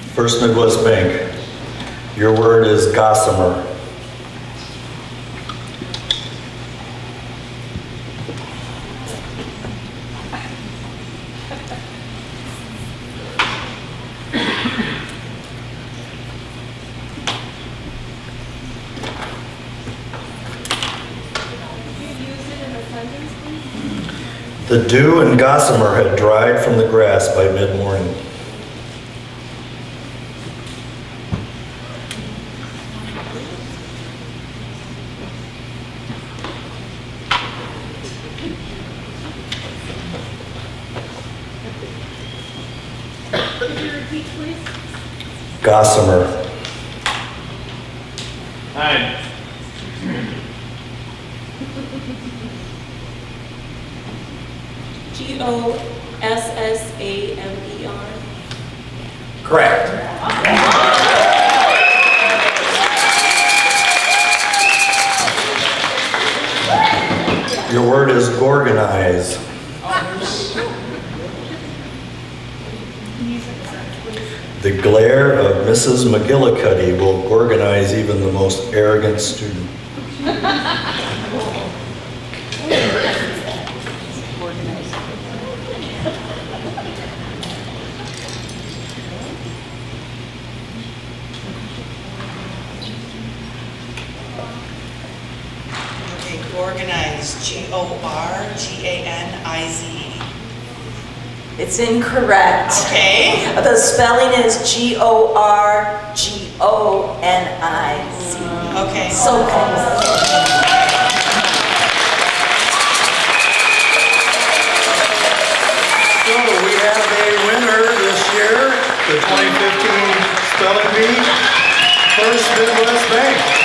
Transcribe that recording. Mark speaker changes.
Speaker 1: First Midwest Bank. Your word is gossamer. The dew and gossamer had dried from the grass by mid-morning.
Speaker 2: Could you repeat, please?
Speaker 1: Gossamer.
Speaker 3: Time.
Speaker 2: Gossamer.
Speaker 1: Correct. Your word is gorgonize. The glare of Mrs. McGillicuddy will organize even the most arrogant student.
Speaker 4: Okay, organize, Gorganize.
Speaker 5: It's incorrect.
Speaker 4: Okay.
Speaker 5: The spelling is Gorgoniz.
Speaker 4: Okay.
Speaker 5: So close.
Speaker 1: So we have a winner this year, the 2015 Spelling Bee, First Midwest Bank.